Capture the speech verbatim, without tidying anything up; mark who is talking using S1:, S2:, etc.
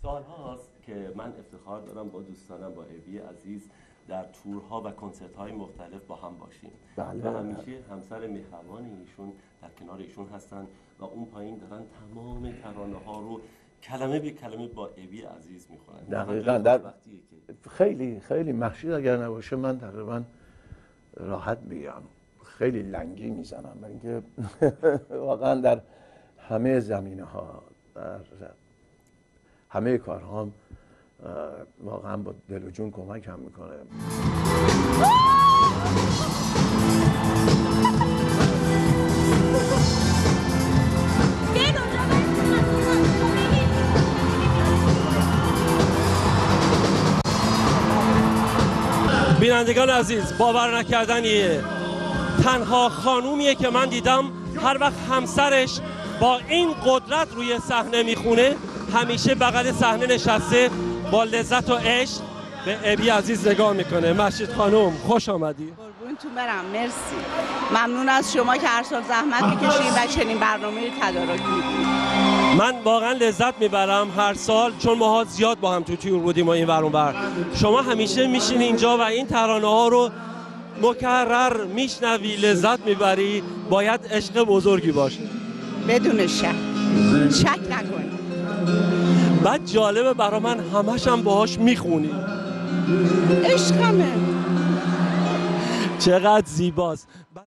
S1: سال هاست که من افتخار دارم با دوستانم، با ابی عزیز در تورها و کنسرت های مختلف با هم باشیم.
S2: بله.
S1: و همیشه همسر مهربان ایشون در کنار ایشون هستن و اون پایین دارن تمام ترانه ها رو کلمه به کلمه با ابی عزیز میخونن.
S2: دقیقاً. در خیلی خیلی مخشید اگر نباشه من تقریبا راحت میگم خیلی لنگی میزنم، برای اینکه واقعا در همه زمینه ها، در همه کارهام واقعا با دل و جون کمک هم میکنه.
S3: بینندگان عزیز، باور نکردنیه، تنها خانومیه که من دیدم هر وقت همسرش با این قدرت روی صحنه میخونه همیشه بغل صحنه نشسته با لذت و عشق به ابی عزیز نگاه میکنه. مهشید خانم خوش آمدی.
S4: قربونتون برم، مرسی. ممنون از شما که هر سال زحمت میکشید و چنین برنامه تدارک میکنید.
S3: من واقعا لذت میبرم هر سال، چون ماها زیاد با هم تو تور بودیم و این ور اون ور. شما همیشه میشین اینجا و این ترانه ها رو مکرر میشنوی، لذت میبری. باید عشق بزرگی باشه.
S4: بدون شک، شک نکنید.
S3: بعد جالبه برا من همش هم باهاش میخونی.
S4: عشقمه.
S3: چقدر زیباست.